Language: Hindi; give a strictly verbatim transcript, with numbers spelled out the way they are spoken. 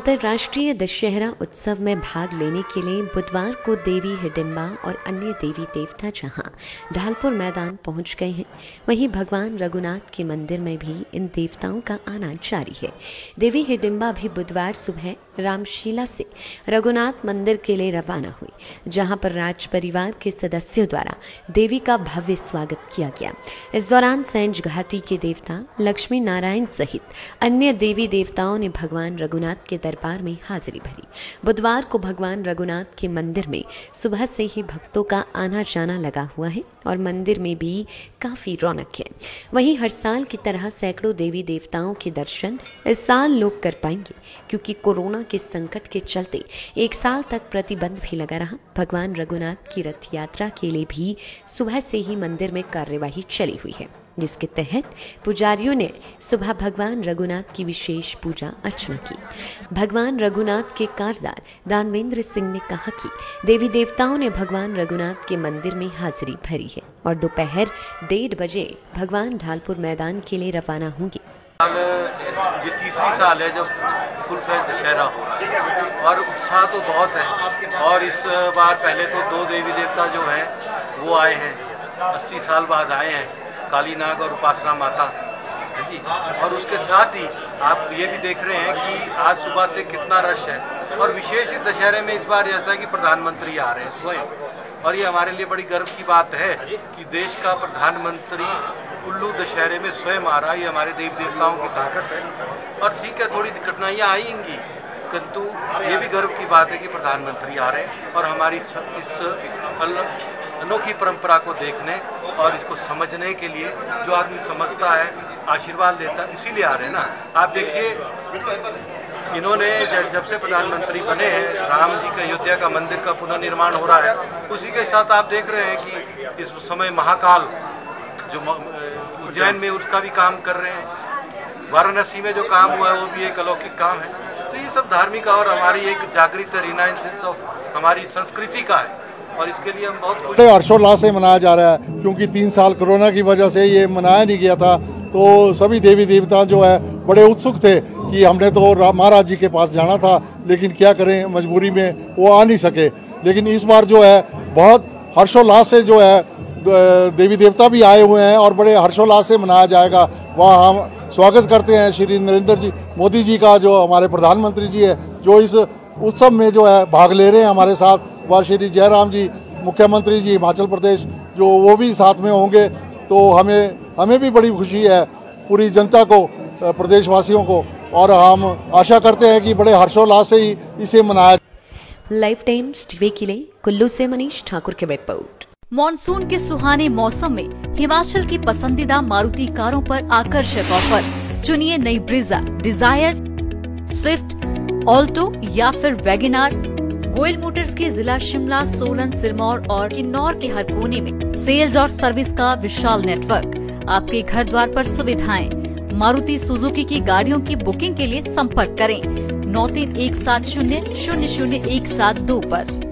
अंतर्राष्ट्रीय दशहरा उत्सव में भाग लेने के लिए बुधवार को देवी हिडिंबा और अन्य देवी देवता जहां ढालपुर मैदान पहुंच गए हैं, वहीं भगवान रघुनाथ के मंदिर में भी इन देवताओं का आना जारी है। देवी हिडिंबा भी बुधवार सुबह रामशीला से रघुनाथ मंदिर के लिए रवाना हुई, जहां पर राज परिवार के सदस्यों द्वारा देवी का भव्य स्वागत किया गया। इस दौरान सैंज घाटी के देवता लक्ष्मी नारायण सहित अन्य देवी देवताओं ने भगवान रघुनाथ के दरबार में हाजिरी भरी। बुधवार को भगवान रघुनाथ के मंदिर में सुबह से ही भक्तों का आना जाना लगा हुआ है और मंदिर में भी काफी रौनक है। वहीं हर साल की तरह सैकड़ों देवी देवताओं के दर्शन इस साल लोग कर पाएंगे, क्योंकि कोरोना के संकट के चलते एक साल तक प्रतिबंध भी लगा रहा। भगवान रघुनाथ की रथ यात्रा के लिए भी सुबह से ही मंदिर में कार्यवाही चली हुई है, जिसके तहत पुजारियों ने सुबह भगवान रघुनाथ की विशेष पूजा अर्चना की। भगवान रघुनाथ के कारदार दानवेंद्र सिंह ने कहा कि देवी देवताओं ने भगवान रघुनाथ के मंदिर में हाजिरी भरी है और दोपहर डेढ़ बजे भगवान ढालपुर मैदान के लिए रवाना होंगे। ये तीसरी साल है जब फुल फ्लैश दशहरा हो रहा है और उत्साह तो बहुत है। और इस बार पहले तो दो देवी देवता जो हैं वो आए हैं, अस्सी साल बाद आए हैं, काली नाग और उपासना माता है जी। और उसके साथ ही आप ये भी देख रहे हैं कि आज सुबह से कितना रश है। और विशेष दशहरे में इस बार ऐसा है कि प्रधानमंत्री आ रहे हैं स्वयं, और ये हमारे लिए बड़ी गर्व की बात है कि देश का प्रधानमंत्री कुल्लू दशहरे में स्वयं आ रहा है। ये हमारे देवी देवताओं की ताकत है। और ठीक है, थोड़ी कठिनाइयाँ आएंगी, किंतु ये भी गर्व की बात है कि प्रधानमंत्री आ रहे हैं और हमारी इस अनोखी परंपरा को देखने और इसको समझने के लिए जो आदमी समझता है आशीर्वाद लेता है, इसीलिए आ रहे हैं ना। आप देखिए, इन्होंने जब से प्रधानमंत्री बने हैं, राम जी के अयोध्या का मंदिर का पुनर्निर्माण हो रहा है, उसी के साथ आप देख रहे हैं कि इस समय महाकाल जो उज्जैन में उसका भी काम कर रहे हैं। वाराणसी में जो काम हुआ है वो भी एक अलौकिक काम है। तो ये सब धार्मिक और हमारी एक जागृत रिनाइंसेंस ऑफ हमारी संस्कृति का है और इसके लिए हम बहुत खुश। हर्षोल्लास से मनाया जा रहा है, क्योंकि तीन साल कोरोना की वजह से ये मनाया नहीं गया था। तो सभी देवी देवता जो है बड़े उत्सुक थे कि हमने तो महाराज जी के पास जाना था, लेकिन क्या करें, मजबूरी में वो आ नहीं सके। लेकिन इस बार जो है बहुत हर्षोल्लास से जो है देवी देवता भी आए हुए हैं और बड़े हर्षोल्लास से मनाया जाएगा। वहाँ हम स्वागत करते हैं श्री नरेंद्र जी मोदी जी का, जो हमारे प्रधानमंत्री जी है, जो इस उत्सव में जो है भाग ले रहे हैं हमारे साथ। व श्री जयराम जी मुख्यमंत्री जी हिमाचल प्रदेश, जो वो भी साथ में होंगे। तो हमें हमें भी बड़ी खुशी है, पूरी जनता को, प्रदेशवासियों को, और हम आशा करते हैं कि बड़े हर्षोल्लास से ही इसे मनाया। लाइफ टाइम्स टीवी के लिए कुल्लू से मनीष ठाकुर की रिपोर्ट। मॉनसून के सुहाने मौसम में हिमाचल की पसंदीदा मारुति कारों पर आकर्षक ऑफर। चुनिए नई ब्रीजा, डिजायर, स्विफ्ट, ऑल्टो या फिर वैगनार। गोयल मोटर्स के जिला शिमला, सोलन, सिरमौर और किन्नौर के हर कोने में सेल्स और सर्विस का विशाल नेटवर्क। आपके घर द्वार पर सुविधाएं। मारुति सुजुकी की गाड़ियों की बुकिंग के लिए संपर्क करें नौ तीन एक सात शून्य शून्य शून्य एक सात दो पर।